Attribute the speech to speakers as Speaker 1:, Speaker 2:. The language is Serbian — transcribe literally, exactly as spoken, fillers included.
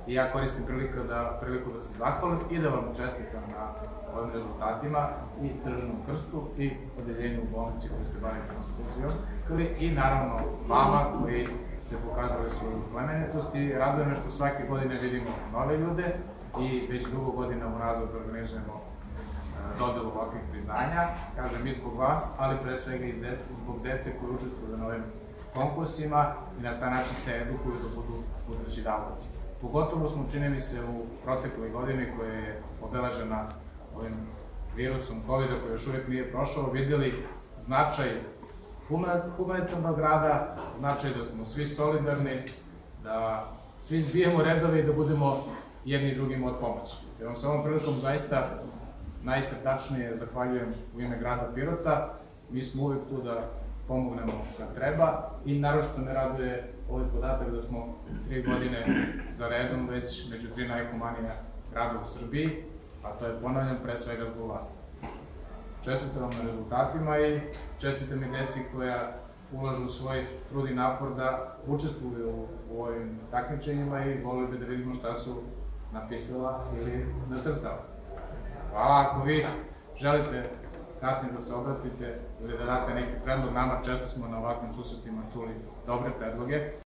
Speaker 1: i ja koristim priliku da, priliku da se zahvalim i da vam čestitam na ovim rezultatima i Crvenom krstu i odeljenju u bolnici koji se bavi transfuzijom i naravno vama koji ste pokazali svoju plemenitost i raduje me što svake godine vidimo nove ljude i već dugo godina unazad organizujemo dodelu ovakvih priznanja, kažem i zbog vas, ali pre svega i zbog dece koji učestvuju na ovim konkursima i na taj način se edukuju da budu budući davaoci. Pogotovo smo, čini mi se, u protekloj godini koja je obeležena ovim virusom kovida koji još uvijek nije prošao, videli značaj humanitarnog rada, značaj da smo svi solidarni, da svi zbijemo redove i da budemo jedni drugima od pomoći. Jer vam se ovom prilikom zaista najsrdačnije zahvaljujem u ime grada Pirota. Mi smo uvijek tu da pomognemo kad treba i naročito me raduje ovaj podatak da smo tri godine za redom već među tri najhumanija grada u Srbiji, a to je, ponavljam, pre svega zbog vas. Čestitam vam na rezultatima i čestitam i deci koja ulažu svoj trud i napor da učestvuju u ovim takmičenjima i volio bi da vidimo šta su napisala ili nacrtala. Hvala, ako vi želite kasnije da se obratite ili da date neki predlog, nama često smo na ovakvim susretima čuli dobre predloge.